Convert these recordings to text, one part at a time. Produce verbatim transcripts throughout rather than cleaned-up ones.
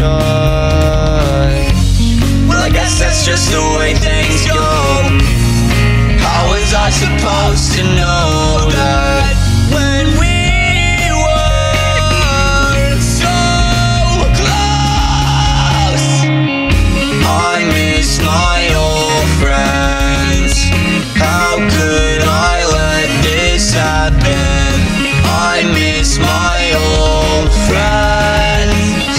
touch. Well, I guess that's just the way things go. How was I supposed to know that when we were so close? I miss my old friends. How could I let this happen? I miss my old friends.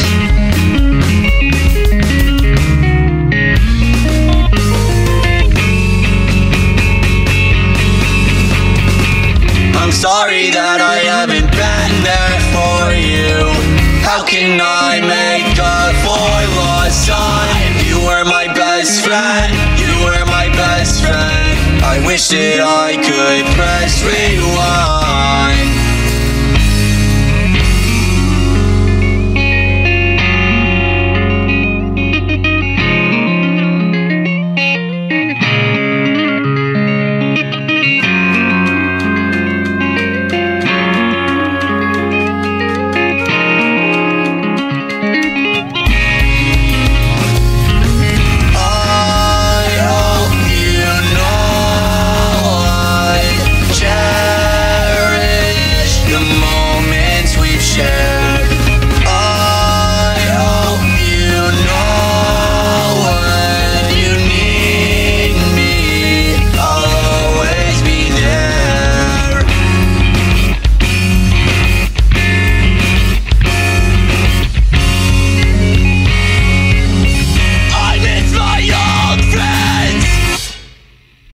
I'm sorry that I haven't been there for you. How can I make up for lost time? You were my best friend, you were my best friend. I wish that I could press rewind.